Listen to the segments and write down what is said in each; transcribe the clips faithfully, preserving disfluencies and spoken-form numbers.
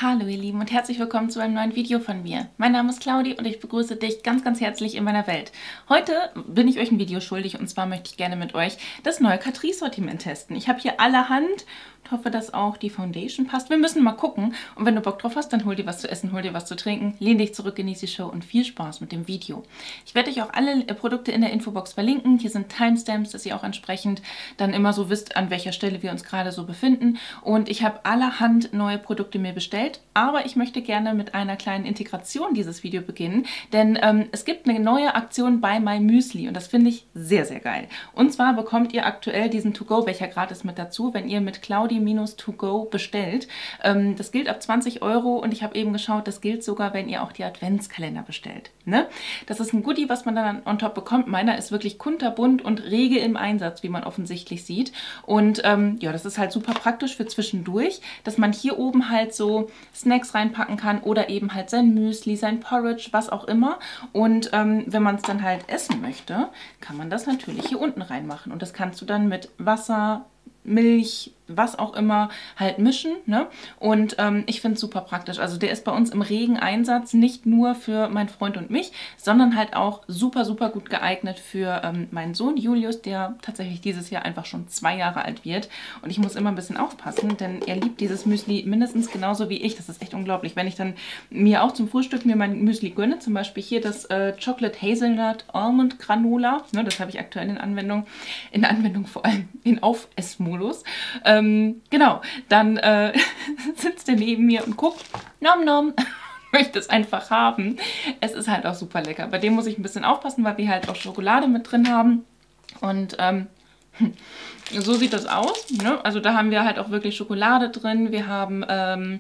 Hallo ihr Lieben und herzlich willkommen zu einem neuen Video von mir. Mein Name ist Claudi und ich begrüße dich ganz, ganz herzlich in meiner Welt. Heute bin ich euch ein Video schuldig und zwar möchte ich gerne mit euch das neue Catrice-Sortiment testen. Ich habe hier allerhand und hoffe, dass auch die Foundation passt. Wir müssen mal gucken und wenn du Bock drauf hast, dann hol dir was zu essen, hol dir was zu trinken, lehn dich zurück, genieß die Show und viel Spaß mit dem Video. Ich werde euch auch alle Produkte in der Infobox verlinken. Hier sind Timestamps, dass ihr auch entsprechend dann immer so wisst, an welcher Stelle wir uns gerade so befinden. Und ich habe allerhand neue Produkte mir bestellt. Aber ich möchte gerne mit einer kleinen Integration dieses Video beginnen, denn ähm, es gibt eine neue Aktion bei MyMüsli und das finde ich sehr, sehr geil. Und zwar bekommt ihr aktuell diesen To-Go-Becher gratis mit dazu, wenn ihr mit Claudi-To Go bestellt. Ähm, das gilt ab zwanzig Euro und ich habe eben geschaut, das gilt sogar, wenn ihr auch die Adventskalender bestellt. Ne? Das ist ein Goodie, was man dann on top bekommt. Meiner ist wirklich kunterbunt und rege im Einsatz, wie man offensichtlich sieht. Und ähm, ja, das ist halt super praktisch für zwischendurch, dass man hier oben halt so Snacks reinpacken kann oder eben halt sein Müsli, sein Porridge, was auch immer. Und ähm, wenn man es dann halt essen möchte, kann man das natürlich hier unten reinmachen. Und das kannst du dann mit Wasser, Milch, was auch immer halt mischen, ne? Und ähm, ich finde es super praktisch. Also der ist bei uns im regen Einsatz, nicht nur für meinen Freund und mich, sondern halt auch super, super gut geeignet für ähm, meinen Sohn Julius, der tatsächlich dieses Jahr einfach schon zwei Jahre alt wird. Und ich muss immer ein bisschen aufpassen, denn er liebt dieses Müsli mindestens genauso wie ich. Das ist echt unglaublich. Wenn ich dann mir auch zum Frühstück mir mein Müsli gönne, zum Beispiel hier das äh, Chocolate Hazelnut Almond Granola, ne, das habe ich aktuell in Anwendung, in Anwendung vor allem in Aufessmodus, ähm, genau, dann äh, sitzt er neben mir und guckt, nom nom, möchte es einfach haben. Es ist halt auch super lecker. Bei dem muss ich ein bisschen aufpassen, weil wir halt auch Schokolade mit drin haben. Und ähm, so sieht das aus. Ne? Also da haben wir halt auch wirklich Schokolade drin. Wir haben ähm,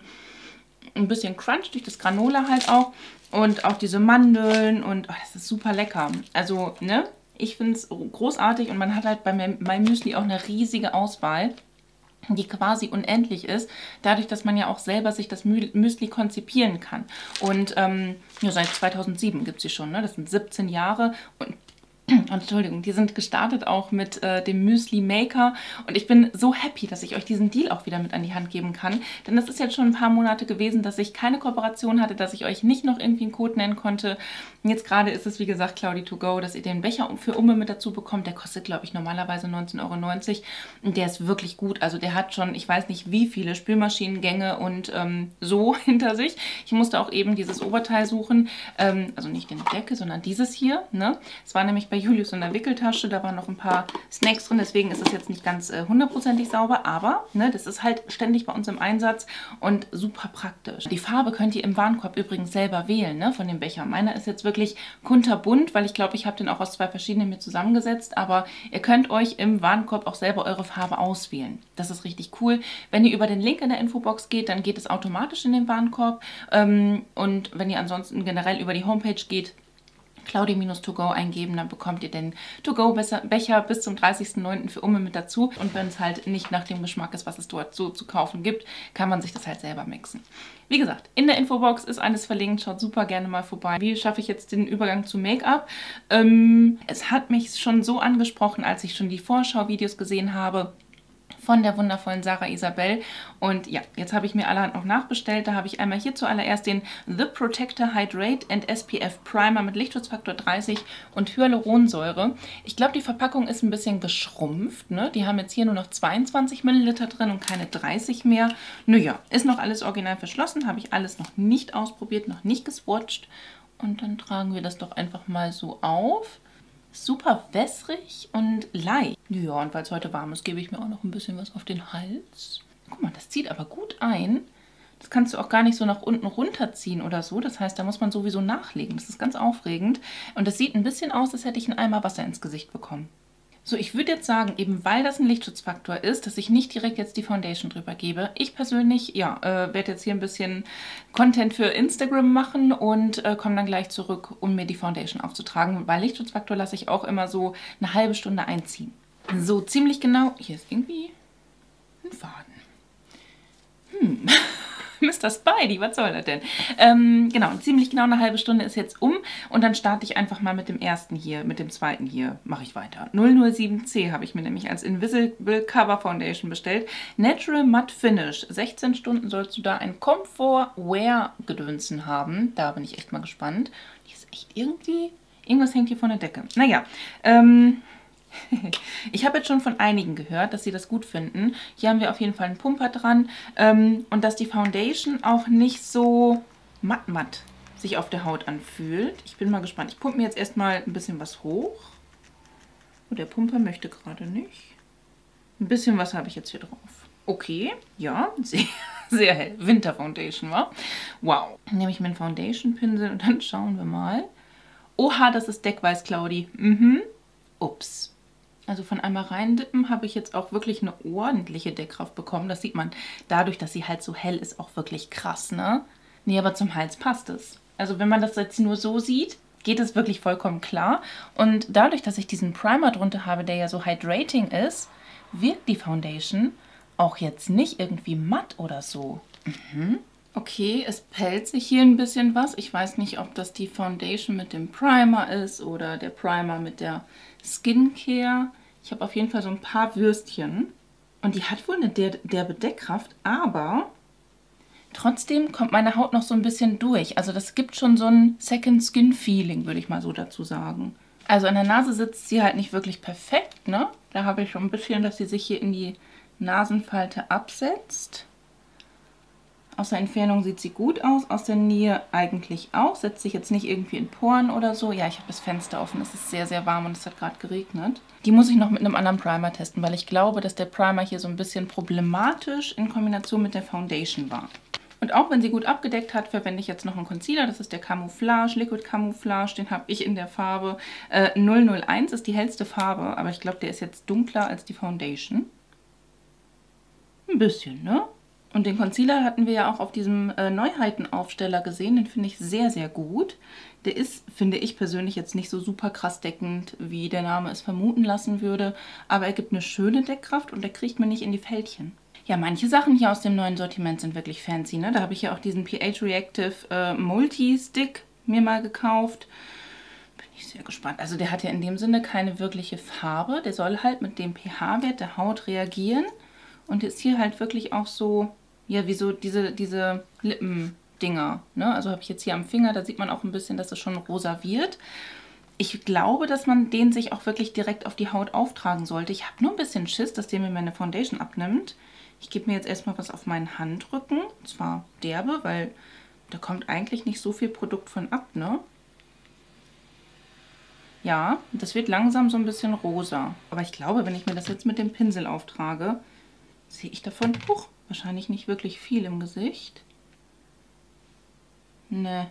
ein bisschen Crunch durch das Granola halt auch. Und auch diese Mandeln und oh, das ist super lecker. Also, ne? Ich finde es großartig und man hat halt bei MyMüsli auch eine riesige Auswahl, die quasi unendlich ist, dadurch, dass man ja auch selber sich das Müsli konzipieren kann. Und ähm, ja, seit zweitausendsieben gibt es sie schon, ne? Das sind siebzehn Jahre und Entschuldigung, die sind gestartet auch mit äh, dem Müsli Maker und ich bin so happy, dass ich euch diesen Deal auch wieder mit an die Hand geben kann, denn das ist jetzt schon ein paar Monate gewesen, dass ich keine Kooperation hatte, dass ich euch nicht noch irgendwie einen Code nennen konnte. Und jetzt gerade ist es, wie gesagt, Claudi-To Go, dass ihr den Becher für Umme mit dazu bekommt. Der kostet, glaube ich, normalerweise neunzehn Euro neunzig und der ist wirklich gut. Also der hat schon, ich weiß nicht wie viele Spülmaschinengänge und ähm, so hinter sich. Ich musste auch eben dieses Oberteil suchen, ähm, also nicht den Deckel, sondern dieses hier. Ne? Es war nämlich bei Julius in der Wickeltasche, da waren noch ein paar Snacks drin, deswegen ist es jetzt nicht ganz äh, hundertprozentig sauber, aber ne, das ist halt ständig bei uns im Einsatz und super praktisch. Die Farbe könnt ihr im Warenkorb übrigens selber wählen, ne, von dem Becher. Meiner ist jetzt wirklich kunterbunt, weil ich glaube, ich habe den auch aus zwei verschiedenen mir zusammengesetzt, aber ihr könnt euch im Warenkorb auch selber eure Farbe auswählen. Das ist richtig cool. Wenn ihr über den Link in der Infobox geht, dann geht es automatisch in den Warenkorb ähm, und wenn ihr ansonsten generell über die Homepage geht, Claudi-To Go eingeben, dann bekommt ihr den To-Go-Becher bis zum dreißigsten neunten für Umme mit dazu. Und wenn es halt nicht nach dem Geschmack ist, was es dort so zu kaufen gibt, kann man sich das halt selber mixen. Wie gesagt, in der Infobox ist alles verlinkt, schaut super gerne mal vorbei. Wie schaffe ich jetzt den Übergang zu Make-up? Ähm, es hat mich schon so angesprochen, als ich schon die Vorschau-Videos gesehen habe von der wundervollen Sarah Isabel. Und ja, jetzt habe ich mir allerhand noch nachbestellt. Da habe ich einmal hier zuallererst den The Protector Hydrate and S P F Primer mit Lichtschutzfaktor dreißig und Hyaluronsäure. Ich glaube, die Verpackung ist ein bisschen geschrumpft. Ne? Die haben jetzt hier nur noch zweiundzwanzig Milliliter drin und keine dreißig mehr. Naja, ist noch alles original verschlossen. Habe ich alles noch nicht ausprobiert, noch nicht geswatcht. Und dann tragen wir das doch einfach mal so auf. Super wässrig und leicht. Ja, und weil es heute warm ist, gebe ich mir auch noch ein bisschen was auf den Hals. Guck mal, das zieht aber gut ein. Das kannst du auch gar nicht so nach unten runterziehen oder so. Das heißt, da muss man sowieso nachlegen. Das ist ganz aufregend. Und das sieht ein bisschen aus, als hätte ich einen Eimer Wasser ins Gesicht bekommen. So, ich würde jetzt sagen, eben weil das ein Lichtschutzfaktor ist, dass ich nicht direkt jetzt die Foundation drüber gebe. Ich persönlich, ja, äh, werde jetzt hier ein bisschen Content für Instagram machen und äh, komme dann gleich zurück, um mir die Foundation aufzutragen. Weil Lichtschutzfaktor lasse ich auch immer so eine halbe Stunde einziehen. So, ziemlich genau, hier ist irgendwie ein Faden. Hm, Mister Spidey, was soll das denn? Ähm, genau, ziemlich genau eine halbe Stunde ist jetzt um und dann starte ich einfach mal mit dem ersten hier, mit dem zweiten hier mache ich weiter. null null sieben C habe ich mir nämlich als Invisible Cover Foundation bestellt. Natural Matte Finish. sechzehn Stunden sollst du da ein Comfort Wear Gedönsen haben. Da bin ich echt mal gespannt. Die ist echt irgendwie... Irgendwas hängt hier von der Decke. Naja, ähm... ich habe jetzt schon von einigen gehört, dass sie das gut finden. Hier haben wir auf jeden Fall einen Pumper dran. Ähm, und dass die Foundation auch nicht so matt matt sich auf der Haut anfühlt. Ich bin mal gespannt. Ich pumpe mir jetzt erstmal ein bisschen was hoch. Und der Pumper möchte gerade nicht. Ein bisschen was habe ich jetzt hier drauf. Okay, ja, sehr, sehr hell. Winter Foundation, wa? Wow. Dann nehme ich meinen Foundation-Pinsel und dann schauen wir mal. Oha, das ist Deckweiß, Claudi. Mhm. Ups. Also von einmal reindippen habe ich jetzt auch wirklich eine ordentliche Deckkraft bekommen. Das sieht man dadurch, dass sie halt so hell ist, auch wirklich krass, ne? Nee, aber zum Hals passt es. Also wenn man das jetzt nur so sieht, geht es wirklich vollkommen klar. Und dadurch, dass ich diesen Primer drunter habe, der ja so hydrating ist, wirkt die Foundation auch jetzt nicht irgendwie matt oder so. Mhm. Okay, es pellt sich hier ein bisschen was. Ich weiß nicht, ob das die Foundation mit dem Primer ist oder der Primer mit der Skincare. Ich habe auf jeden Fall so ein paar Würstchen. Und die hat wohl eine der derbe Deckkraft, aber trotzdem kommt meine Haut noch so ein bisschen durch. Also das gibt schon so ein Second Skin Feeling, würde ich mal so dazu sagen. Also an der Nase sitzt sie halt nicht wirklich perfekt, ne? Da habe ich schon ein bisschen, dass sie sich hier in die Nasenfalte absetzt. Aus der Entfernung sieht sie gut aus, aus der Nähe eigentlich auch. Setzt sich jetzt nicht irgendwie in Poren oder so. Ja, ich habe das Fenster offen, es ist sehr, sehr warm und es hat gerade geregnet. Die muss ich noch mit einem anderen Primer testen, weil ich glaube, dass der Primer hier so ein bisschen problematisch in Kombination mit der Foundation war. Und auch wenn sie gut abgedeckt hat, verwende ich jetzt noch einen Concealer. Das ist der Camouflage, Liquid Camouflage. Den habe ich in der Farbe äh, null null eins, ist die hellste Farbe. Aber ich glaube, der ist jetzt dunkler als die Foundation. Ein bisschen, ne? Und den Concealer hatten wir ja auch auf diesem äh, Neuheitenaufsteller gesehen. Den finde ich sehr, sehr gut. Der ist, finde ich persönlich, jetzt nicht so super krass deckend, wie der Name es vermuten lassen würde. Aber er gibt eine schöne Deckkraft und der kriegt mir nicht in die Fältchen. Ja, manche Sachen hier aus dem neuen Sortiment sind wirklich fancy, ne? Da habe ich ja auch diesen pH Reactive äh, Multi-Stick mir mal gekauft. Bin ich sehr gespannt. Also der hat ja in dem Sinne keine wirkliche Farbe. Der soll halt mit dem pH-Wert der Haut reagieren. Und ist hier halt wirklich auch so... Ja, wie so diese, diese Lippendinger, ne? Also habe ich jetzt hier am Finger, da sieht man auch ein bisschen, dass es schon rosa wird. Ich glaube, dass man den sich auch wirklich direkt auf die Haut auftragen sollte. Ich habe nur ein bisschen Schiss, dass der mir meine Foundation abnimmt. Ich gebe mir jetzt erstmal was auf meinen Handrücken. Und zwar derbe, weil da kommt eigentlich nicht so viel Produkt von ab, ne? Ja, das wird langsam so ein bisschen rosa. Aber ich glaube, wenn ich mir das jetzt mit dem Pinsel auftrage, sehe ich davon... Huch, wahrscheinlich nicht wirklich viel im Gesicht. Ne.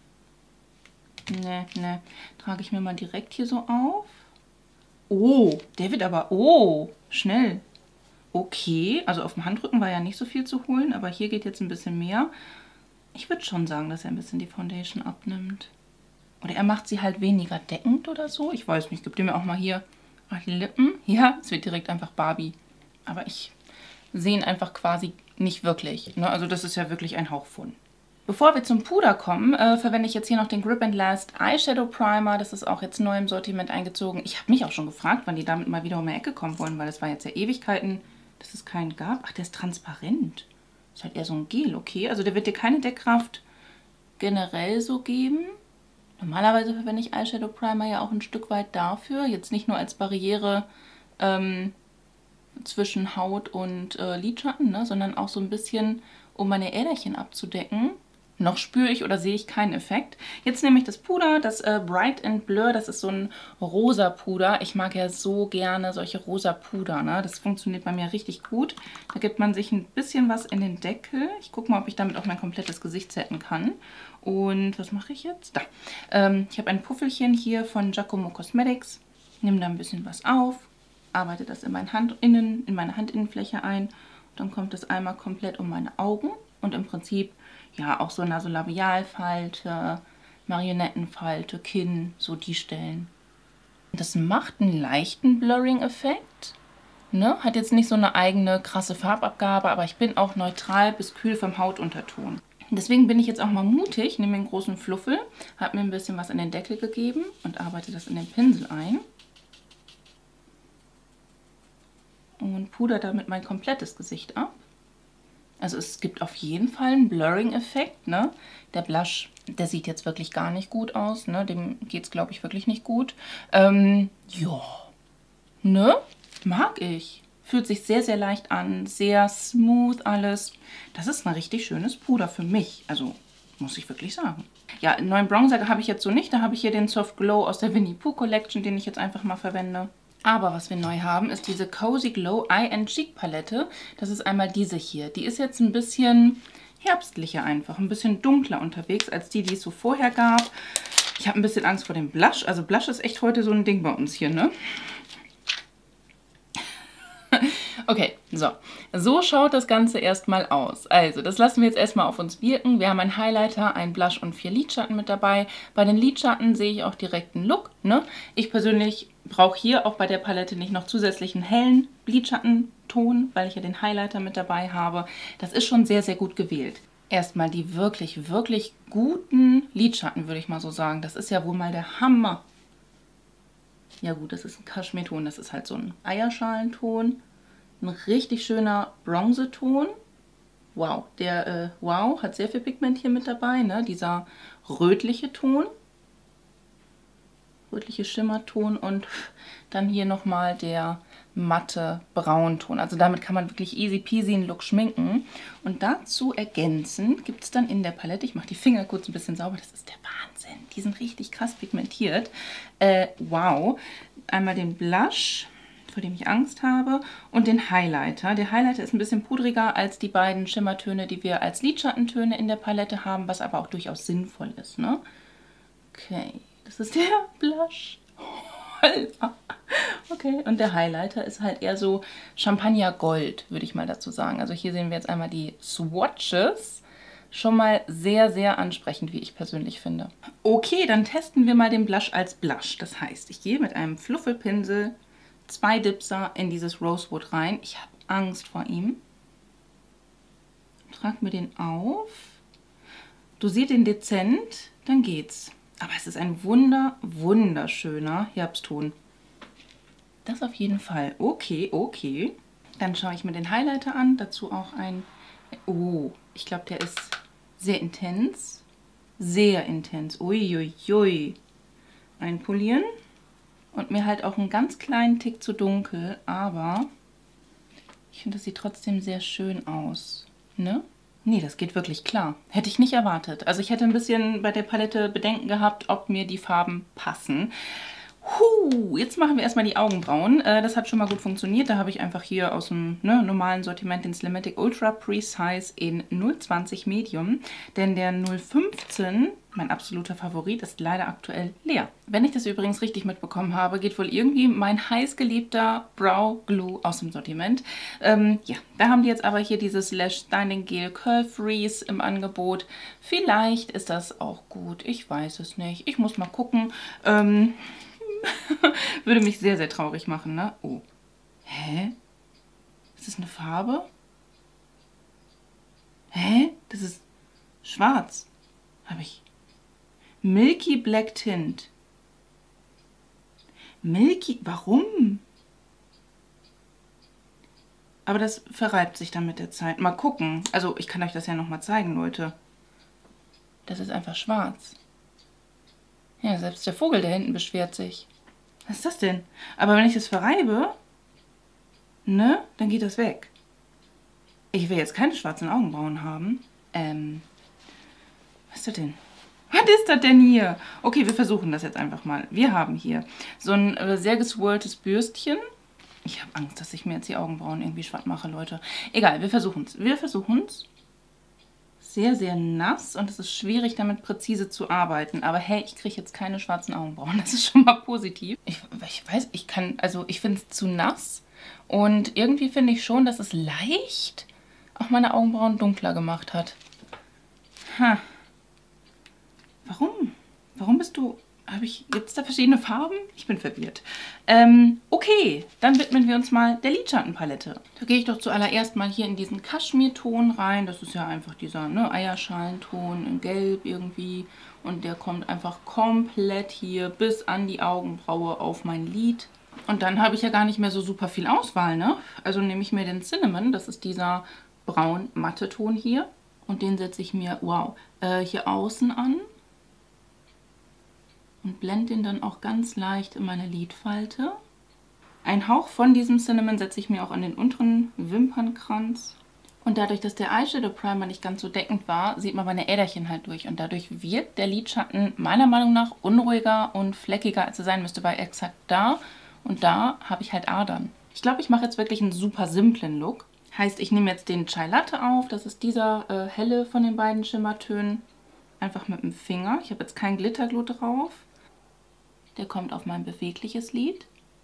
Ne, ne. Trage ich mir mal direkt hier so auf. Oh, der wird aber... Oh, schnell. Okay, also auf dem Handrücken war ja nicht so viel zu holen, aber hier geht jetzt ein bisschen mehr. Ich würde schon sagen, dass er ein bisschen die Foundation abnimmt. Oder er macht sie halt weniger deckend oder so. Ich weiß nicht, gibt ihr mir auch mal hier die Lippen. Ja, es wird direkt einfach Barbie. Aber ich... sehen einfach quasi nicht wirklich. Ne? Also das ist ja wirklich ein Hauch von. Bevor wir zum Puder kommen, äh, verwende ich jetzt hier noch den Grip and Last Eyeshadow Primer. Das ist auch jetzt neu im Sortiment eingezogen. Ich habe mich auch schon gefragt, wann die damit mal wieder um die Ecke kommen wollen, weil das war jetzt ja Ewigkeiten, dass es keinen gab. Ach, der ist transparent. Ist halt eher so ein Gel, okay. Also der wird dir keine Deckkraft generell so geben. Normalerweise verwende ich Eyeshadow Primer ja auch ein Stück weit dafür. Jetzt nicht nur als Barriere ähm, zwischen Haut und äh, Lidschatten, ne, sondern auch so ein bisschen, um meine Äderchen abzudecken. Noch spüre ich oder sehe ich keinen Effekt. Jetzt nehme ich das Puder, das äh, Bright and Blur, das ist so ein rosa Puder. Ich mag ja so gerne solche rosa Puder, ne? Das funktioniert bei mir richtig gut. Da gibt man sich ein bisschen was in den Deckel. Ich gucke mal, ob ich damit auch mein komplettes Gesicht setten kann. Und was mache ich jetzt? Da. Ähm, ich habe ein Puffelchen hier von Giacomo Cosmetics. Nehme da ein bisschen was auf. Arbeite das in, mein Handinnen, in meine Handinnenfläche ein. Dann kommt es einmal komplett um meine Augen und im Prinzip ja auch so Nasolabialfalte, Marionettenfalte, Kinn, so die Stellen. Das macht einen leichten Blurring-Effekt, Ne? Hat jetzt nicht so eine eigene krasse Farbabgabe, aber ich bin auch neutral bis kühl vom Hautunterton. Deswegen bin ich jetzt auch mal mutig, nehme einen großen Fluffel, habe mir ein bisschen was in den Deckel gegeben und arbeite das in den Pinsel ein. Und puder damit mein komplettes Gesicht ab. Also es gibt auf jeden Fall einen Blurring-Effekt, ne? Der Blush, der sieht jetzt wirklich gar nicht gut aus, ne? Dem geht es, glaube ich, wirklich nicht gut. Ähm, ja, ne? Mag ich. Fühlt sich sehr, sehr leicht an, sehr smooth alles. Das ist ein richtig schönes Puder für mich, also muss ich wirklich sagen. Ja, einen neuen Bronzer habe ich jetzt so nicht. Da habe ich hier den Soft Glow aus der Winnie Pooh Collection, den ich jetzt einfach mal verwende. Aber was wir neu haben, ist diese Cozy Glow Eye and Cheek Palette. Das ist einmal diese hier. Die ist jetzt ein bisschen herbstlicher einfach, ein bisschen dunkler unterwegs als die, die es so vorher gab. Ich habe ein bisschen Angst vor dem Blush. Also Blush ist echt heute so ein Ding bei uns hier, ne? Okay, so. So schaut das Ganze erstmal aus. Also, das lassen wir jetzt erstmal auf uns wirken. Wir haben einen Highlighter, einen Blush und vier Lidschatten mit dabei. Bei den Lidschatten sehe ich auch direkt einen Look, ne? Ich persönlich brauche hier auch bei der Palette nicht noch zusätzlichen hellen Lidschattenton, weil ich ja den Highlighter mit dabei habe. Das ist schon sehr, sehr gut gewählt. Erstmal die wirklich, wirklich guten Lidschatten, würde ich mal so sagen. Das ist ja wohl mal der Hammer. Ja gut, das ist ein Kaschmirton, das ist halt so ein Eierschalenton. Ein richtig schöner Bronzeton. Wow, der äh, Wow hat sehr viel Pigment hier mit dabei, ne? Dieser rötliche Ton. Rötliche Schimmerton und dann hier nochmal der matte Braunton. Also damit kann man wirklich easy peasy einen Look schminken. Und dazu ergänzend gibt es dann in der Palette, ich mache die Finger kurz ein bisschen sauber, das ist der Wahnsinn. Die sind richtig krass pigmentiert. Äh, wow. Einmal den Blush, vor dem ich Angst habe, und den Highlighter. Der Highlighter ist ein bisschen pudriger als die beiden Schimmertöne, die wir als Lidschattentöne in der Palette haben, was aber auch durchaus sinnvoll ist, ne? Okay, das ist der Blush. Okay, und der Highlighter ist halt eher so Champagnergold, würde ich mal dazu sagen. Also hier sehen wir jetzt einmal die Swatches. Schon mal sehr, sehr ansprechend, wie ich persönlich finde. Okay, dann testen wir mal den Blush als Blush. Das heißt, ich gehe mit einem Fluffelpinsel zwei Dipser in dieses Rosewood rein. Ich habe Angst vor ihm. Trage mir den auf. Dosiert den dezent, dann geht's. Aber es ist ein wunder, wunderschöner Herbstton. Das auf jeden Fall. Okay, okay. Dann schaue ich mir den Highlighter an. Dazu auch ein... Oh, ich glaube, der ist sehr intens. Sehr intens. Uiuiui. Ui, ui. Einpolieren. Und mir halt auch einen ganz kleinen Tick zu dunkel. Aber ich finde, das sieht trotzdem sehr schön aus. Ne? Nee, das geht wirklich klar. Hätte ich nicht erwartet. Also ich hätte ein bisschen bei der Palette Bedenken gehabt, ob mir die Farben passen. Huh, jetzt machen wir erstmal die Augenbrauen. Äh, das hat schon mal gut funktioniert. Da habe ich einfach hier aus dem ne, normalen Sortiment den Slimatic Ultra Precise in null zwanzig Medium. Denn der null fünfzehn, mein absoluter Favorit, ist leider aktuell leer. Wenn ich das übrigens richtig mitbekommen habe, geht wohl irgendwie mein heißgeliebter Brow Glue aus dem Sortiment. Ähm, ja, da haben die jetzt aber hier dieses Lash Styling Gel Curl Freeze im Angebot. Vielleicht ist das auch gut. Ich weiß es nicht. Ich muss mal gucken. Ähm... Würde mich sehr, sehr traurig machen, ne? Oh. Hä? Ist das eine Farbe? Hä? Das ist schwarz. Habe ich. Milky Black Tint. Milky. Warum? Aber das verreibt sich dann mit der Zeit. Mal gucken. Also, ich kann euch das ja nochmal zeigen, Leute. Das ist einfach schwarz. Ja, selbst der Vogel da hinten beschwert sich. Was ist das denn? Aber wenn ich das verreibe, ne, dann geht das weg. Ich will jetzt keine schwarzen Augenbrauen haben. Ähm, was ist das denn? Was ist das denn hier? Okay, wir versuchen das jetzt einfach mal. Wir haben hier so ein äh, sehr geswirltes Bürstchen. Ich habe Angst, dass ich mir jetzt die Augenbrauen irgendwie schwarz mache, Leute. Egal, wir versuchen es. Wir versuchen es. Sehr, sehr nass und es ist schwierig, damit präzise zu arbeiten. Aber hey, ich kriege jetzt keine schwarzen Augenbrauen. Das ist schon mal positiv. Ich, ich weiß, ich kann, also ich finde es zu nass. Und irgendwie finde ich schon, dass es leicht auch meine Augenbrauen dunkler gemacht hat. Ha. Warum? Warum bist du... Habe ich, gibt es da verschiedene Farben? Ich bin verwirrt. Ähm, okay, dann widmen wir uns mal der Lidschattenpalette. Da gehe ich doch zuallererst mal hier in diesen Kaschmirton rein. Das ist ja einfach dieser ne, Eierschalenton in Gelb irgendwie. Und der kommt einfach komplett hier bis an die Augenbraue auf mein Lid. Und dann habe ich ja gar nicht mehr so super viel Auswahl, ne? Also nehme ich mir den Cinnamon, das ist dieser braun-matte Ton hier. Und den setze ich mir, wow, äh, hier außen an. Und blende den dann auch ganz leicht in meine Lidfalte. Ein Hauch von diesem Cinnamon setze ich mir auch an den unteren Wimpernkranz. Und dadurch, dass der Eyeshadow Primer nicht ganz so deckend war, sieht man meine Äderchen halt durch. Und dadurch wirkt der Lidschatten meiner Meinung nach unruhiger und fleckiger, als er sein müsste, weil exakt da und da habe ich halt Adern. Ich glaube, ich mache jetzt wirklich einen super simplen Look. Heißt, ich nehme jetzt den Chai Latte auf. Das ist dieser äh, helle von den beiden Schimmertönen. Einfach mit dem Finger. Ich habe jetzt kein Glitterglow drauf. Der kommt auf mein bewegliches Lid.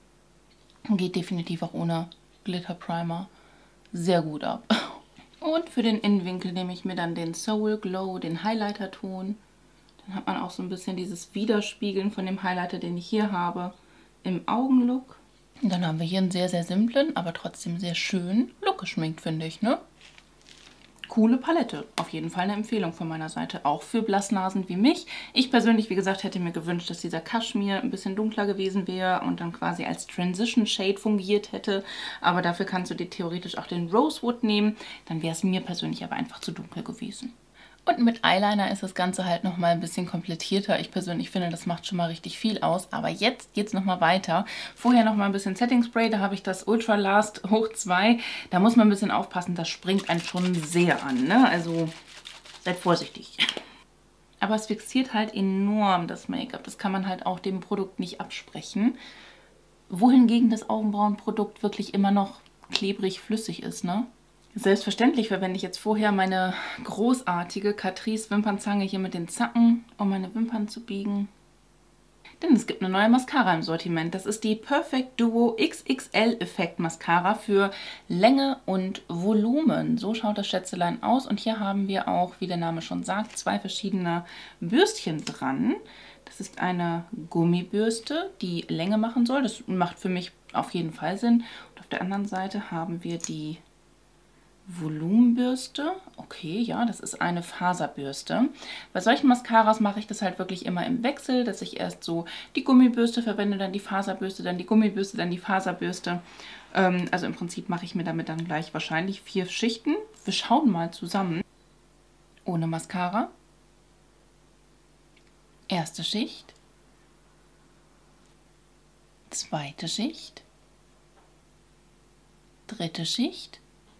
Und geht definitiv auch ohne Glitter Primer sehr gut ab. Und für den Innenwinkel nehme ich mir dann den Soul Glow, den Highlighter-Ton. Dann hat man auch so ein bisschen dieses Widerspiegeln von dem Highlighter, den ich hier habe, im Augenlook. Und dann haben wir hier einen sehr, sehr simplen, aber trotzdem sehr schönen Look geschminkt, finde ich, ne? Coole Palette. Auf jeden Fall eine Empfehlung von meiner Seite. Auch für Blassnasen wie mich. Ich persönlich, wie gesagt, hätte mir gewünscht, dass dieser Kaschmir ein bisschen dunkler gewesen wäre und dann quasi als Transition Shade fungiert hätte. Aber dafür kannst du dir theoretisch auch den Rosewood nehmen. Dann wäre es mir persönlich aber einfach zu dunkel gewesen. Und mit Eyeliner ist das Ganze halt nochmal ein bisschen komplettierter. Ich persönlich finde, das macht schon mal richtig viel aus. Aber jetzt geht es nochmal weiter. Vorher nochmal ein bisschen Setting Spray. Da habe ich das Ultra Last hoch zwei. Da muss man ein bisschen aufpassen. Das springt einen schon sehr an, ne? Also seid vorsichtig. Aber es fixiert halt enorm das Make-up. Das kann man halt auch dem Produkt nicht absprechen. Wohingegen das Augenbrauenprodukt wirklich immer noch klebrig flüssig ist, ne? Selbstverständlich verwende ich jetzt vorher meine großartige Catrice Wimpernzange hier mit den Zacken, um meine Wimpern zu biegen. Denn es gibt eine neue Mascara im Sortiment. Das ist die Perfect Duo X X L Effekt Mascara für Länge und Volumen. So schaut das Schätzelein aus. Und hier haben wir auch, wie der Name schon sagt, zwei verschiedene Bürstchen dran. Das ist eine Gummibürste, die Länge machen soll. Das macht für mich auf jeden Fall Sinn. Und auf der anderen Seite haben wir die Volumenbürste. Okay, ja, das ist eine Faserbürste. Bei solchen Mascaras mache ich das halt wirklich immer im Wechsel, dass ich erst so die Gummibürste verwende, dann die Faserbürste, dann die Gummibürste, dann die Faserbürste. Ähm, also im Prinzip mache ich mir damit dann gleich wahrscheinlich vier Schichten. Wir schauen mal zusammen. Ohne Mascara. Erste Schicht. Zweite Schicht. Dritte Schicht.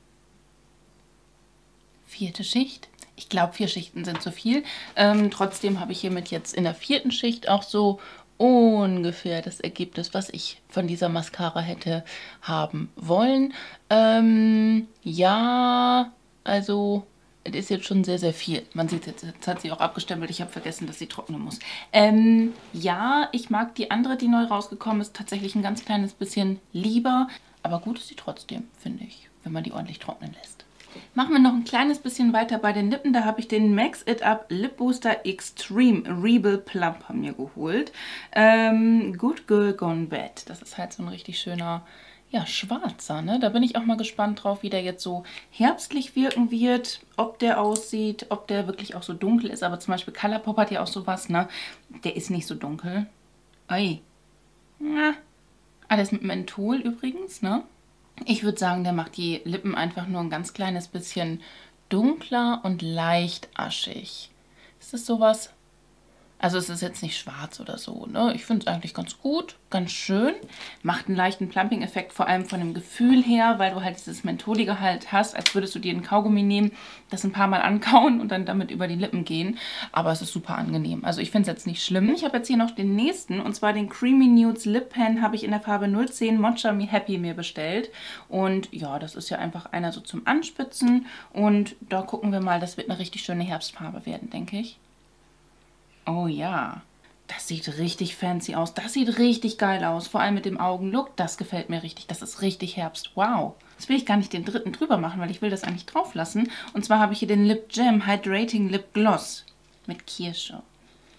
Vierte Schicht. Ich glaube, vier Schichten sind zu viel. Ähm, trotzdem habe ich hiermit jetzt in der vierten Schicht auch so ungefähr das Ergebnis, was ich von dieser Mascara hätte haben wollen. Ähm, ja, also es ist jetzt schon sehr, sehr viel. Man sieht jetzt, jetzt hat sie auch abgestempelt. Ich habe vergessen, dass sie trocknen muss. Ähm, ja, ich mag die andere, die neu rausgekommen ist, tatsächlich ein ganz kleines bisschen lieber. Aber gut ist sie trotzdem, finde ich, wenn man die ordentlich trocknen lässt. Machen wir noch ein kleines bisschen weiter bei den Lippen. Da habe ich den Max It Up Lip Booster Extreme Rebel Plump mir geholt. Ähm, Good Girl Gone Bad. Das ist halt so ein richtig schöner, ja, schwarzer, ne? Da bin ich auch mal gespannt drauf, wie der jetzt so herbstlich wirken wird. Ob der aussieht, ob der wirklich auch so dunkel ist. Aber zum Beispiel Colourpop hat ja auch sowas, ne? Der ist nicht so dunkel. Ui. Na. Alles mit Menthol übrigens, ne? Ich würde sagen, der macht die Lippen einfach nur ein ganz kleines bisschen dunkler und leicht aschig. Ist das sowas? Also es ist jetzt nicht schwarz oder so, ne? Ich finde es eigentlich ganz gut, ganz schön. Macht einen leichten Plumping-Effekt, vor allem von dem Gefühl her, weil du halt dieses Mentholige halt hast, als würdest du dir einen Kaugummi nehmen, das ein paar Mal ankauen und dann damit über die Lippen gehen. Aber es ist super angenehm. Also ich finde es jetzt nicht schlimm. Ich habe jetzt hier noch den nächsten, und zwar den Creamy Nudes Lip Pen, habe ich in der Farbe null zehn Mocha Me Happy mir bestellt. Und ja, das ist ja einfach einer so zum Anspitzen. Und da gucken wir mal, das wird eine richtig schöne Herbstfarbe werden, denke ich. Oh ja, das sieht richtig fancy aus. Das sieht richtig geil aus. Vor allem mit dem Augenlook. Das gefällt mir richtig. Das ist richtig Herbst. Wow. Jetzt will ich gar nicht den dritten drüber machen, weil ich will das eigentlich drauf lassen. Und zwar habe ich hier den Lip Jam Hydrating Lip Gloss mit Kirsche.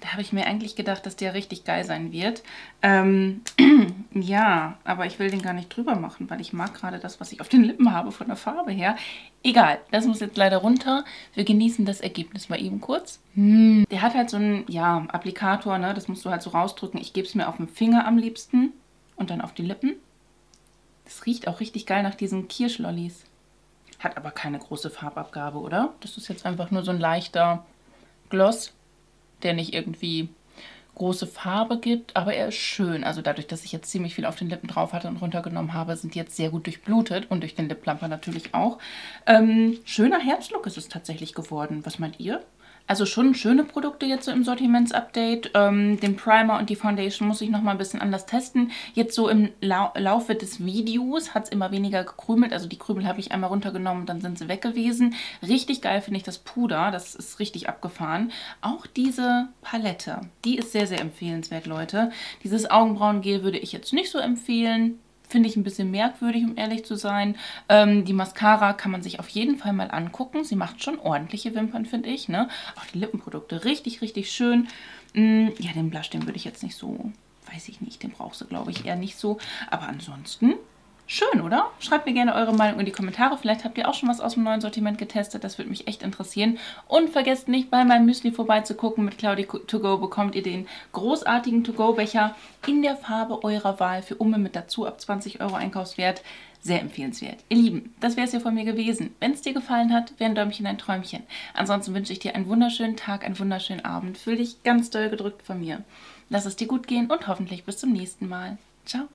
Da habe ich mir eigentlich gedacht, dass der richtig geil sein wird. Ähm, ja, aber ich will den gar nicht drüber machen, weil ich mag gerade das, was ich auf den Lippen habe von der Farbe her. Egal, das muss jetzt leider runter. Wir genießen das Ergebnis mal eben kurz. Hm. Der hat halt so einen, ja, Applikator, ne? Das musst du halt so rausdrücken. Ich gebe es mir auf den Finger am liebsten und dann auf die Lippen. Das riecht auch richtig geil nach diesen Kirschlollis. Hat aber keine große Farbabgabe, oder? Das ist jetzt einfach nur so ein leichter Gloss, der nicht irgendwie große Farbe gibt, aber er ist schön. Also dadurch, dass ich jetzt ziemlich viel auf den Lippen drauf hatte und runtergenommen habe, sind die jetzt sehr gut durchblutet und durch den Lip Plumper natürlich auch. Ähm, schöner Herbstlook ist es tatsächlich geworden. Was meint ihr? Also schon schöne Produkte jetzt so im Sortiments-Update. Ähm, den Primer und die Foundation muss ich noch mal ein bisschen anders testen. Jetzt so im Lau Laufe des Videos hat es immer weniger gekrümelt. Also die Krümel habe ich einmal runtergenommen und dann sind sie weg gewesen. Richtig geil finde ich das Puder. Das ist richtig abgefahren. Auch diese Palette, die ist sehr, sehr empfehlenswert, Leute. Dieses Augenbrauengel würde ich jetzt nicht so empfehlen. Finde ich ein bisschen merkwürdig, um ehrlich zu sein. Ähm, die Mascara kann man sich auf jeden Fall mal angucken. Sie macht schon ordentliche Wimpern, finde ich. Ne? Auch die Lippenprodukte richtig, richtig schön. Mm, ja, den Blush, den würde ich jetzt nicht so, weiß ich nicht, den brauchst du, glaube ich, eher nicht so. Aber ansonsten schön, oder? Schreibt mir gerne eure Meinung in die Kommentare. Vielleicht habt ihr auch schon was aus dem neuen Sortiment getestet. Das würde mich echt interessieren. Und vergesst nicht, bei meinem Müsli vorbeizugucken. Mit Claudi To Go bekommt ihr den großartigen To-Go-Becher in der Farbe eurer Wahl für Umme mit dazu ab zwanzig Euro Einkaufswert. Sehr empfehlenswert. Ihr Lieben, das wäre es hier von mir gewesen. Wenn es dir gefallen hat, wäre ein Däumchen ein Träumchen. Ansonsten wünsche ich dir einen wunderschönen Tag, einen wunderschönen Abend. Fühl dich ganz doll gedrückt von mir. Lass es dir gut gehen und hoffentlich bis zum nächsten Mal. Ciao.